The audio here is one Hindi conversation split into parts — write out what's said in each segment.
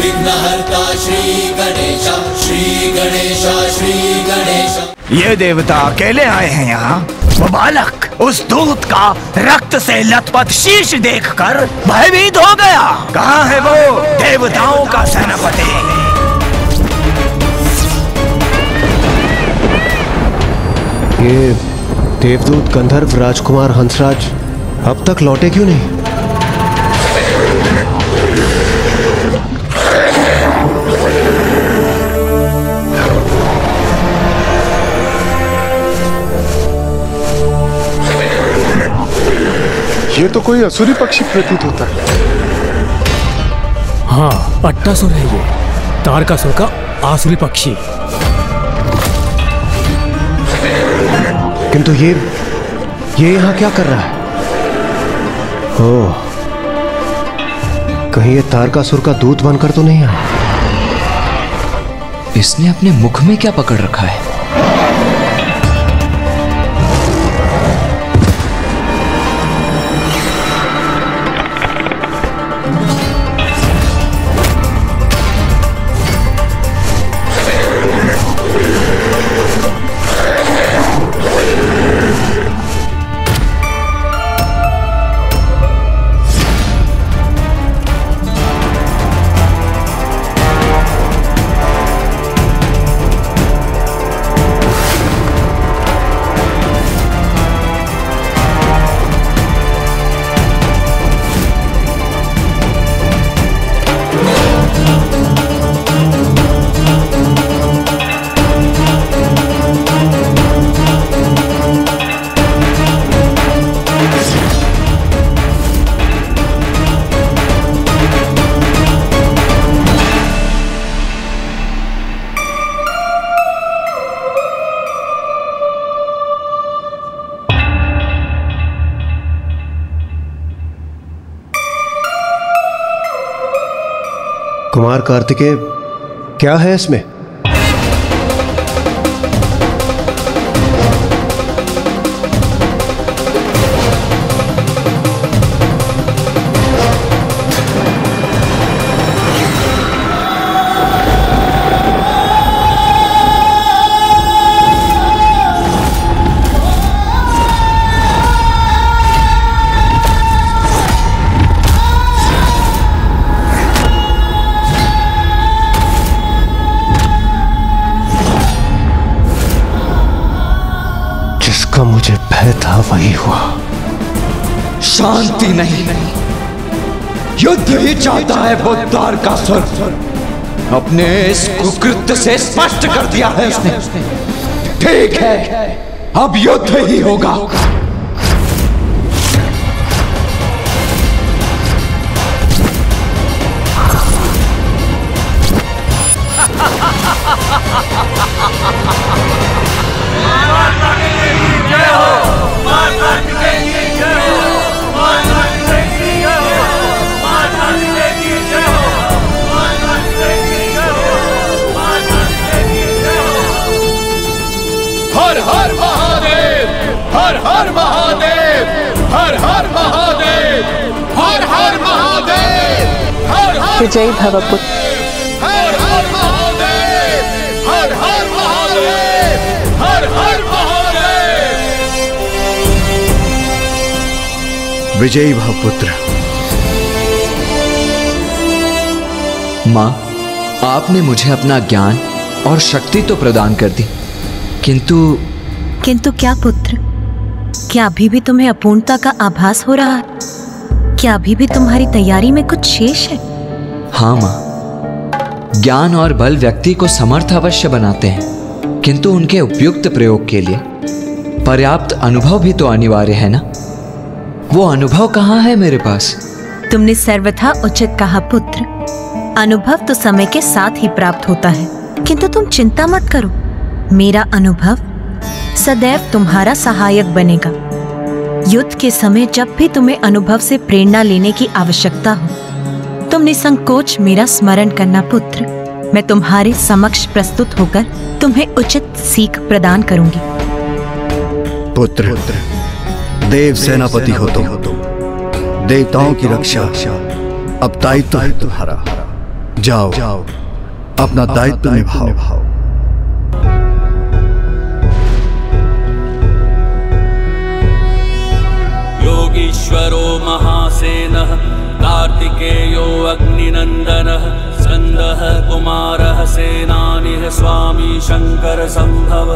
विघ्नहर्ता श्री गणेश, श्री गणेश, श्री गणेश। ये देवता अकेले आए हैं यहाँ। वो बालक उस दूत का रक्त से लथपथ शीश देखकर भयभीत हो गया। कहाँ है वो देवताओं का सेनापति? ये देवदूत गंधर्व राजकुमार हंसराज अब तक लौटे क्यों नहीं? ये तो कोई असुरी पक्षी प्रतीत होता है। हाँ, अट्टासुर है ये, तारकासुर का आसुरी पक्षी। किंतु ये यहाँ क्या कर रहा है? ओह, कहीं ये तारकासुर का दूत बनकर तो नहीं आया? इसने अपने मुख में क्या पकड़ रखा है? कुमार कार्तिकेय, क्या है इसमें? मुझे भय था वही हुआ। शांति नहीं, युद्ध ही चाहता है वो तारकासुर। अपने इस कुकृत्य से स्पष्ट कर दिया है उसने। ठीक है, अब युद्ध ही होगा। हर हर महादेव, हर हर महादेव, हर हर महादेव, हर हर महादेव, हर हर विजयी भव पुत्र। हर हर महादेव, हर हर महादेव, हर हर महादेव। विजयी भव पुत्र। माँ, आपने मुझे अपना ज्ञान और शक्ति तो प्रदान कर दी, किंतु क्या पुत्र? क्या अभी भी तुम्हें अपूर्णता का आभास हो रहा है? क्या अभी भी तुम्हारी तैयारी में कुछ शेष है? हाँ माँ, ज्ञान और बल व्यक्ति को समर्थ अवश्य बनाते हैं, किंतु उनके उपयुक्त प्रयोग के लिए पर्याप्त अनुभव भी तो अनिवार्य है ना। वो अनुभव कहाँ है मेरे पास? तुमने सर्वथा उचित कहा पुत्र। अनुभव तो समय के साथ ही प्राप्त होता है, किंतु तुम चिंता मत करो। मेरा अनुभव सदैव तुम्हारा सहायक बनेगा। युद्ध के समय जब भी तुम्हें अनुभव से प्रेरणा लेने की आवश्यकता हो, तुम निसंकोच मेरा स्मरण करना पुत्र। मैं तुम्हारे समक्ष प्रस्तुत होकर तुम्हें उचित सीख प्रदान करूंगी। पुत्र, देव सेनापति हो तुम, देवताओं की रक्षा अब दायित्व है तुम्हारा। जाओ जाओ, अपना दायित्व निभाओ। योगीश्वरो महासेनः कार्तिकेयो अग्निनन्दनः स्कन्दः कुमारः सेनानिः स्वामी शंकर संभव।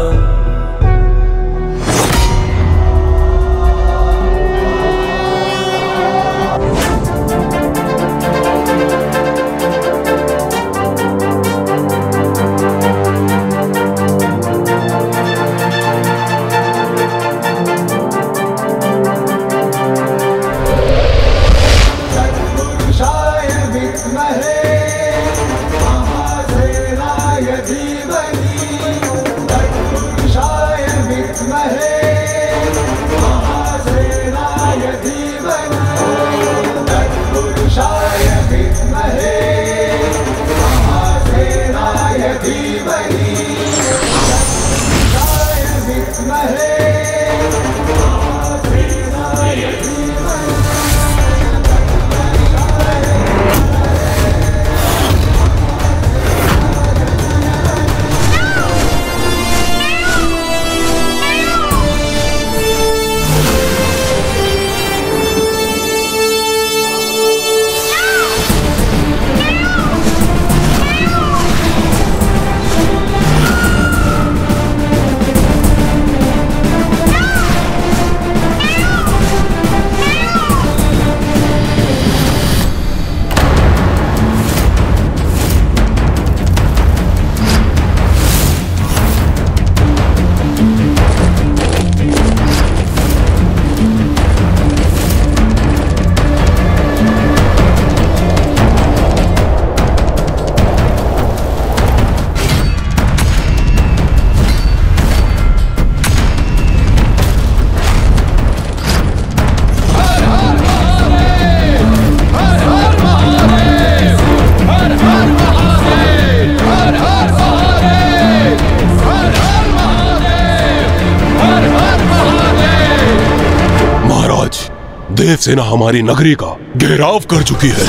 देव सेना हमारी नगरी का घेराव कर चुकी है।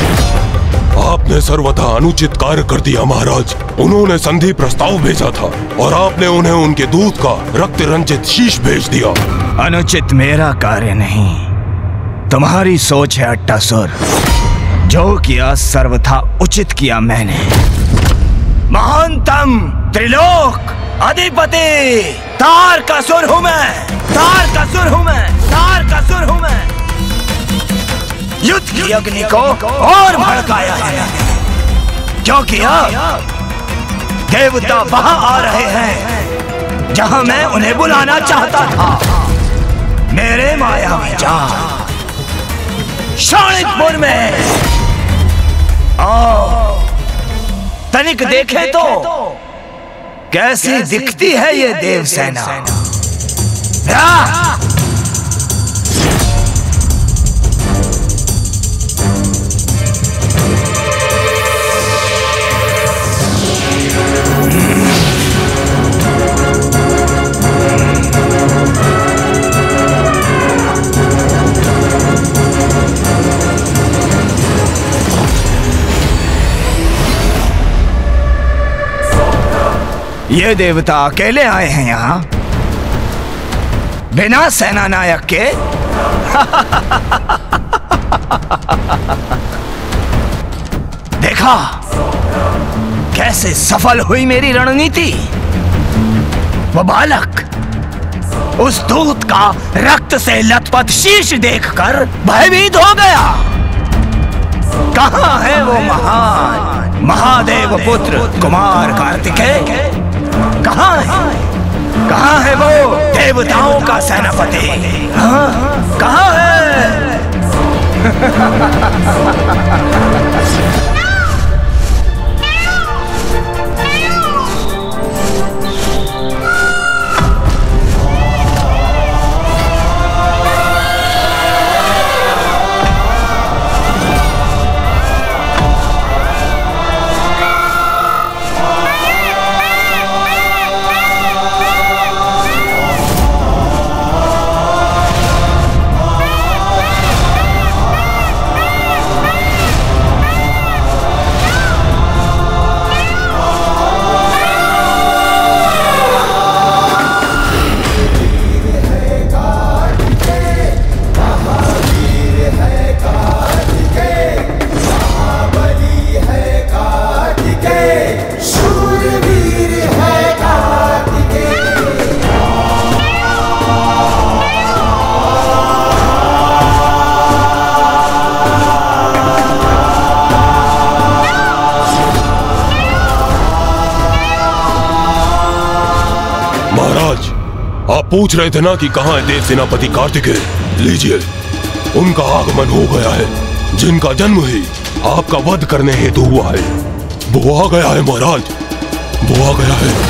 आपने सर्वथा अनुचित कार्य कर दिया महाराज। उन्होंने संधि प्रस्ताव भेजा था और आपने उन्हें उनके दूत का रक्त रंजित शीश भेज दिया। अनुचित मेरा कार्य नहीं, तुम्हारी सोच है अट्टासुर। जो किया सर्वथा उचित किया मैंने। महानतम त्रिलोक अधिपति तारकासुर हूं मैं, तारकासुर हूं मैं, तारकासुर हूं मैं। युद्ध की अग्नि को और भड़काया है। क्यों किया? देवता वहां आ रहे हैं जहां मैं उन्हें बुलाना चाहता था। मेरे मायावी जाल शाणिकपुर में आओ, तनिक देखे तो कैसी दिखती है ये देव सेना। ये देवता अकेले आए हैं यहाँ बिना सेना नायक के। देखा कैसे सफल हुई मेरी रणनीति। वो बालक उस दूत का रक्त से लथपथ शीश देखकर भयभीत हो गया। कहाँ है वो महान महादेव पुत्र कुमार कार्तिकेय? कहाँ है? कहाँ है वो देवताओं का सेनापति? कहाँ है? आप पूछ रहे थे ना कि कहाँ है देव सेनापति कार्तिकेय? लीजिए, उनका आगमन हो गया है। जिनका जन्म ही आपका वध करने हेतु हुआ है, वो आ गया है महाराज, वो आ गया है।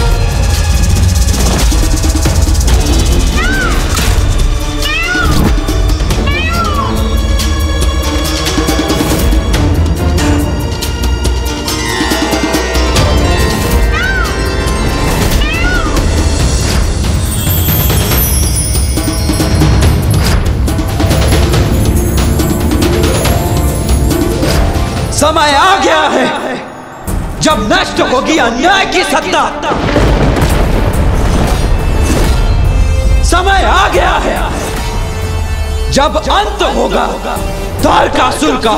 समय आ गया है जब नष्ट होगी अन्याय की सत्ता। समय आ गया है जब अंत होगा तारकासुर का।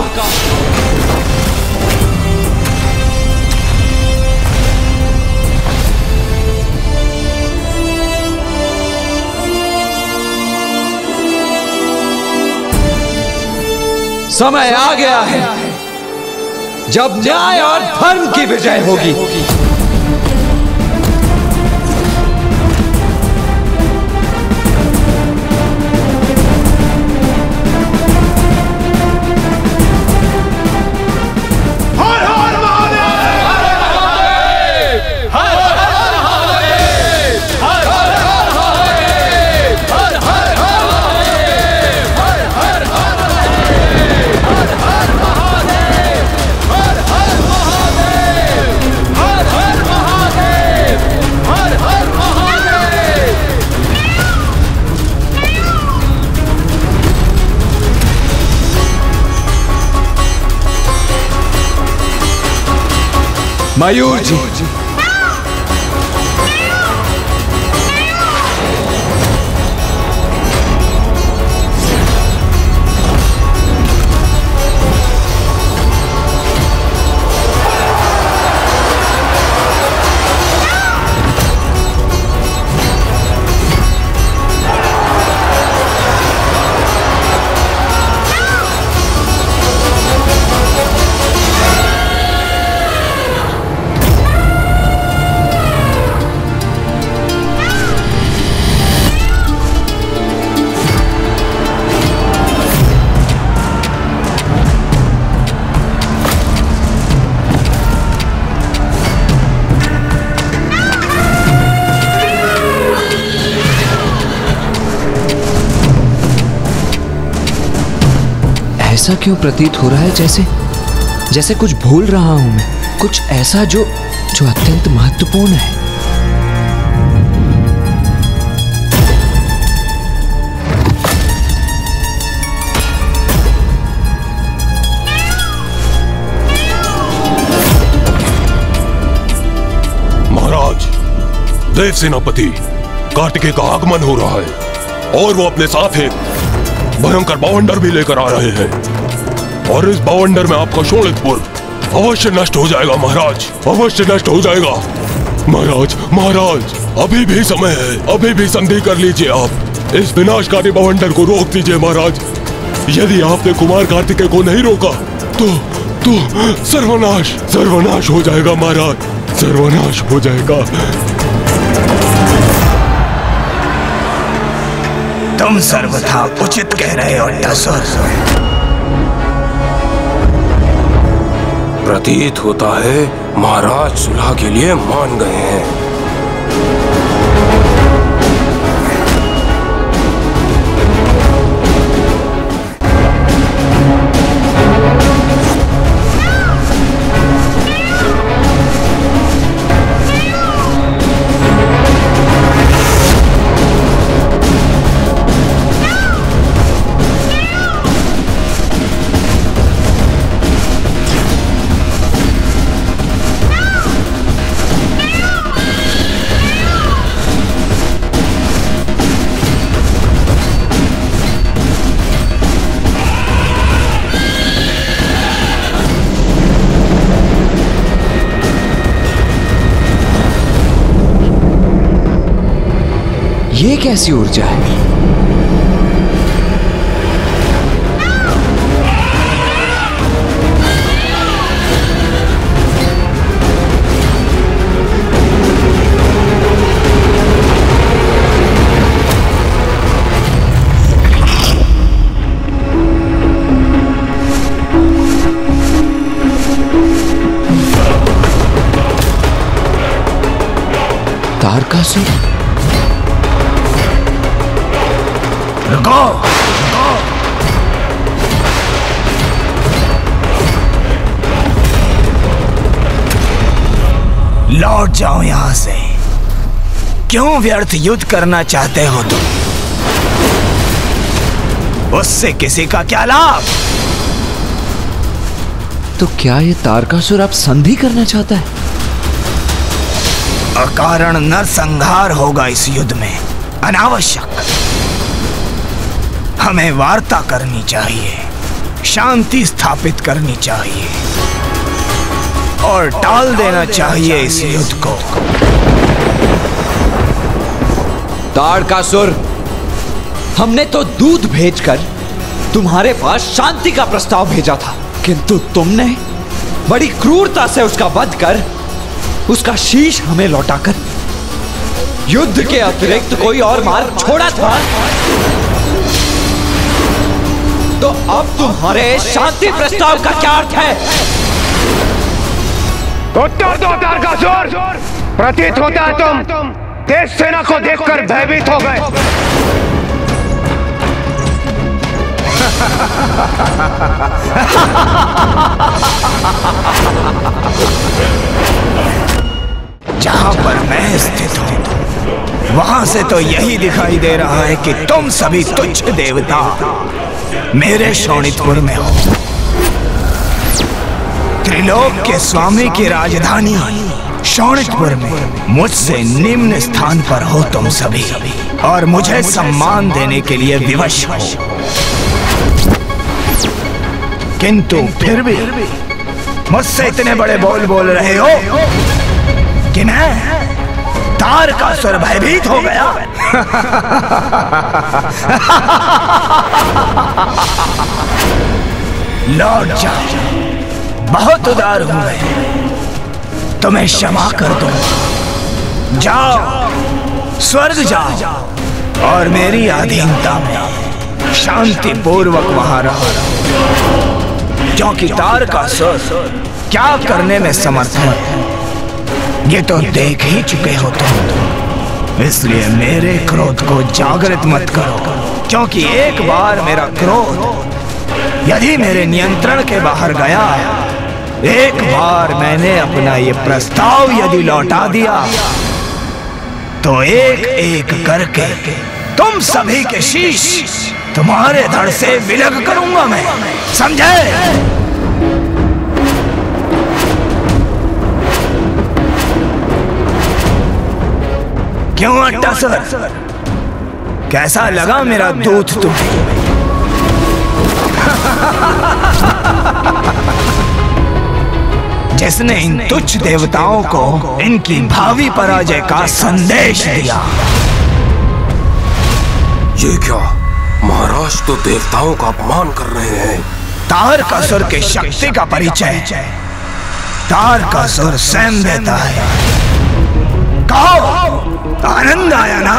समय आ गया है जब न्याय और धर्म की विजय होगी। मयूर जी, ऐसा क्यों प्रतीत हो रहा है जैसे कुछ भूल रहा हूं मैं, कुछ ऐसा जो अत्यंत महत्वपूर्ण है। महाराज, देव सेनापति कार्तिकेय का आगमन हो रहा है और वो अपने साथ एक भयंकर बवंडर भी लेकर आ रहे हैं और इस बवंडर में आपका शोणितपुर अवश्य नष्ट हो जाएगा महाराज, अवश्य नष्ट हो जाएगा। महाराज, महाराज, अभी भी समय है, अभी भी संधि कर लीजिए। आप इस विनाशकारी बवंडर को रोक दीजिए महाराज। यदि आपने कुमार कार्तिकेय को नहीं रोका तो सर्वनाश हो जाएगा महाराज, सर्वनाश हो जाएगा। तुम सर्वथा उचित कह रहे हो दसुर। प्रतीत होता है महाराज सुलह के लिए मान गए हैं। ये कैसी ऊर्जा है? तारकासुर? रुको, लौट जाओ यहां से। क्यों व्यर्थ युद्ध करना चाहते हो तुम? उससे किसी का क्या लाभ? तो क्या ये तारकासुर अब संधि करना चाहता है? अकारण नरसंहार होगा इस युद्ध में, अनावश्यक। हमें वार्ता करनी चाहिए, शांति स्थापित करनी चाहिए और टाल देना चाहिए इस युद्ध को। तारकासुर, हमने तो दूध भेजकर तुम्हारे पास शांति का प्रस्ताव भेजा था, किंतु तुमने बड़ी क्रूरता से उसका वध कर उसका शीश हमें लौटाकर युद्ध के अतिरिक्त कोई और मार्ग छोड़ा था। तो अब तुम्हारे शांति प्रस्ताव का क्या अर्थ है? उत्तर दो तारकासुर। प्रतीत होता है तुम देश सेना को देखकर भयभीत हो गए। जहां पर मैं स्थित हूं वहां से तो यही दिखाई दे रहा है कि तुम सभी तुच्छ देवता मेरे शोणितपुर में हो। त्रिलोक के स्वामी की राजधानी शोणितपुर में मुझसे निम्न स्थान पर हो तुम सभी और मुझे सम्मान देने के लिए विवश हो, किंतु फिर भी मुझसे इतने बड़े बोल बोल रहे हो कि मैं तारकासुर भयभीत हो गया। लौट जाओ, बहुत उदार हूं मैं, तुम्हें क्षमा कर दूंगा। जाओ, स्वर्ग जाओ और मेरी अधीनता में शांति पूर्वक वहां रहो, क्योंकि तारकासुर क्या करने में समर्थ है ये तो देख ही चुके हो तुम। इसलिए मेरे क्रोध को जागृत मत करो, क्योंकि एक बार मेरा क्रोध यदि मेरे नियंत्रण के बाहर गया, एक बार मैंने अपना ये प्रस्ताव यदि लौटा दिया, तो एक एक करके तुम सभी के शीश तुम्हारे धड़ से विलग करूंगा मैं, समझे? क्यों अट्टासुर, कैसा लगा मेरा दूत तुम्हें? जिसने इन तुच्छ देवताओं को इनकी भावी पराजय का संदेश दिया। ये क्या महाराज, तो देवताओं का अपमान कर रहे हैं। तारकासुर की शक्ति का परिचय तारकासुर स्वयं देता है। कहो, आनंद आया ना?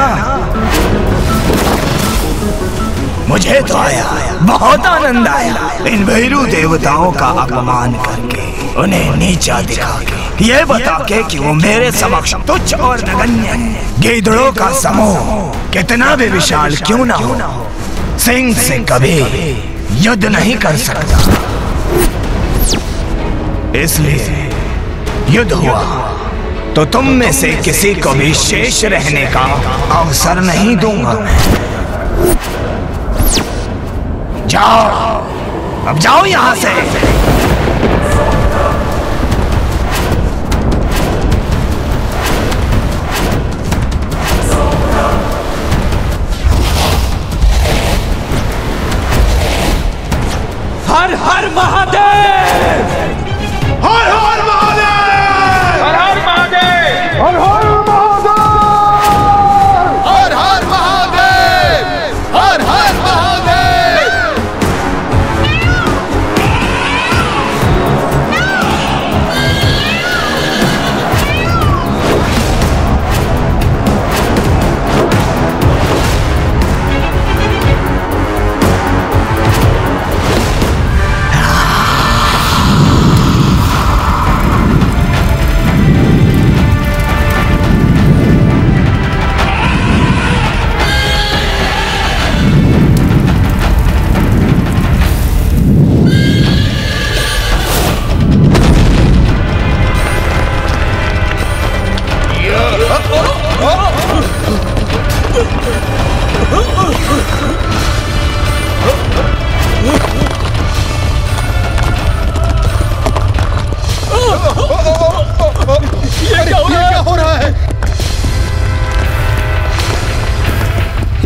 मुझे तो आया, बहुत आनंद आया इन भैरू देवताओं का अपमान करके, उन्हें नीचा दिखा के, ये बता के कि वो मेरे समक्ष तुच्छ और नगण्य है। गीदड़ों का समूह कितना भी विशाल क्यों ना हो, सिंह से कभी युद्ध नहीं कर सकता। इसलिए युद्ध हुआ तो तुम में से किसी को भी शेष रहने का अवसर नहीं दूंगा। जाओ, अब जाओ यहां से। हर हर महादेव, हर हर महादेव, हर हर महादेव, हर हर महादेव, हर हर महादेव, हर हर महादेव।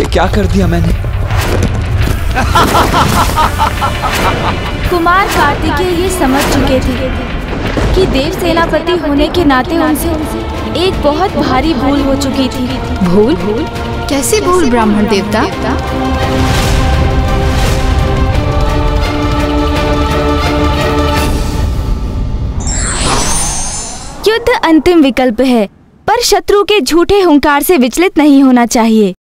क्या कर दिया मैंने? कुमार कार्तिकेय ये समझ चुके थे कि देव सेनापति होने के नाते उनसे एक बहुत भारी भूल हो चुकी थी। भूल? कैसी भूल ब्राह्मण देवता? युद्ध अंतिम विकल्प है, पर शत्रु के झूठे हुंकार से विचलित नहीं होना चाहिए।